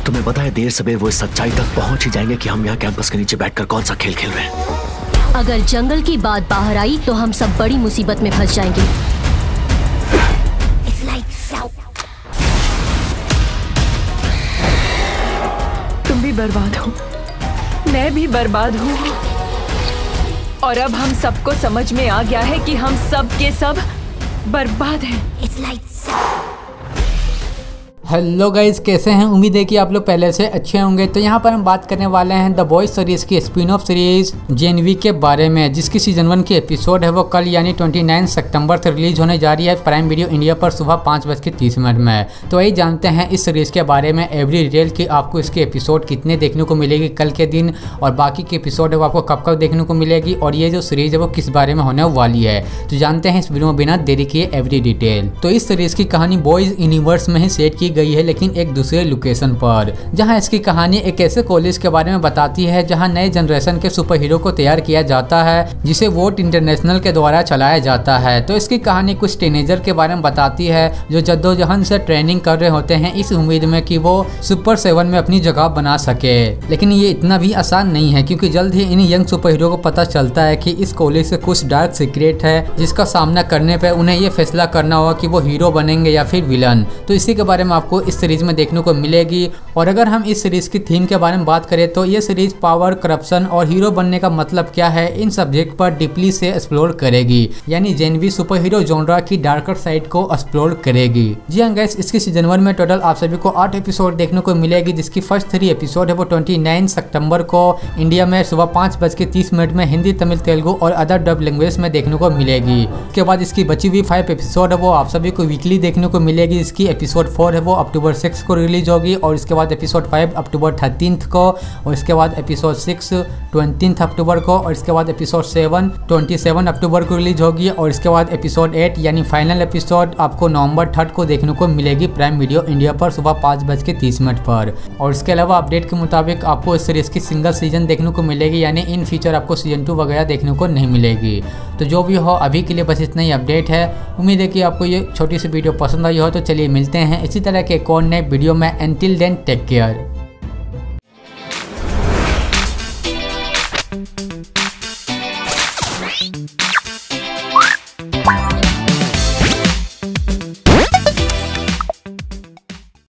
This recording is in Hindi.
तुम्हें पता है देर सवेर वो इस सच्चाई तक पहुंच ही जाएंगे कि हम यहाँ कैंपस के नीचे बैठकर कौन सा खेल खेल रहे हैं। अगर जंगल की बात बाहर आई तो हम सब बड़ी मुसीबत में फंस जाएंगे। तुम भी बर्बाद हो, मैं भी बर्बाद हूँ, और अब हम सबको समझ में आ गया है कि हम सब के सब बर्बाद हैं। हेलो गाइज, कैसे हैं? उम्मीद है कि आप लोग पहले से अच्छे होंगे। तो यहाँ पर हम बात करने वाले हैं द बॉयज सीरीज की स्पिन ऑफ सीरीज जेनवी के बारे में, जिसकी सीजन 1 की एपिसोड है वो कल यानी 29 सितंबर से रिलीज होने जा रही है प्राइम वीडियो इंडिया पर सुबह 5:30 में। तो वही जानते हैं इस सीरीज के बारे में एवरी डिटेल कि आपको इसकी एपिसोड कितने देखने को मिलेगी कल के दिन, और बाकी की एपिसोड है वो आपको कब कब देखने को मिलेगी, और ये जो सीरीज है वो किस बारे में होने वाली है। तो जानते हैं इस वीडियो में बिना देरी किए एवरी डिटेल। तो इस सीरीज की कहानी बॉयज यूनिवर्स में ही सेट की गई है, लेकिन एक दूसरे लोकेशन पर, जहां इसकी कहानी एक ऐसे कॉलेज के बारे में बताती है जहां नए जनरेशन के सुपर हीरो को तैयार किया जाता है, जिसे वोट इंटरनेशनल के द्वारा चलाया जाता है। तो इसकी कहानी कुछ टीनेजर के बारे में बताती है जो जद्दोजहद से ट्रेनिंग कर रहे होते हैं इस उम्मीद में कि वो सुपर 7 में अपनी जगह बना सके। लेकिन ये इतना भी आसान नहीं है, क्योंकि जल्द ही इन यंग सुपर हीरो को पता चलता है कि इस कॉलेज से कुछ डार्क सीक्रेट है, जिसका सामना करने पर उन्हें ये फैसला करना होगा कि वो हीरो बनेंगे या फिर विलन। तो इसी के बारे में आपको इस सीरीज में देखने को मिलेगी। और अगर हम इस सीरीज की थीम के बारे में बात करें तो ये सीरीज पावर, करप्शन और हीरो बनने का मतलब क्या है, इन सब्जेक्ट पर डीपली से एक्सप्लोर करेगी, यानी जेनवी सुपर हीरो जॉनरा की डार्कर साइड को एक्सप्लोर करेगी। जी हाँ गाइस, इसकी सीजन 1 में टोटल आप सभी को 8 एपिसोड देखने को मिलेगी, जिसकी फर्स्ट 3 एपिसोड है वो 29 सितंबर को इंडिया में सुबह 5:30 में हिंदी, तमिल, तेलुगु और अदर डब लैंग्वेज में देखने को मिलेगी। उसके बाद इसकी बची हुई 5 एपिसोड है वो आप सभी को वीकली देखने को मिलेगी। इसकी एपिसोड 4 है वो अक्टूबर 6 को रिलीज होगी, और इसके बाद एपिसोड 5 अक्टूबर 13 को, और इसके बाद एपिसोड 6 20 अक्टूबर को, और इसके बाद एपिसोड 7 27 अक्टूबर को रिलीज होगी, और इसके बाद एपिसोड 8 यानी फाइनल एपिसोड आपको नवंबर 3 को देखने को मिलेगी प्राइम वीडियो इंडिया पर सुबह 5:30 पर। और इसके अलावा अपडेट के मुताबिक आपको इस सीरीज की सिंगल सीजन देखने को मिलेगी, यानी इन फ्यूचर आपको सीजन 2 वगैरह देखने को नहीं मिलेगी। तो जो भी हो, अभी के लिए बस इतना ही अपडेट है। उम्मीद है कि आपको ये छोटी सी वीडियो पसंद आई हो। तो चलिए मिलते हैं इसी तरह के एक और नए वीडियो में। Until then, take care.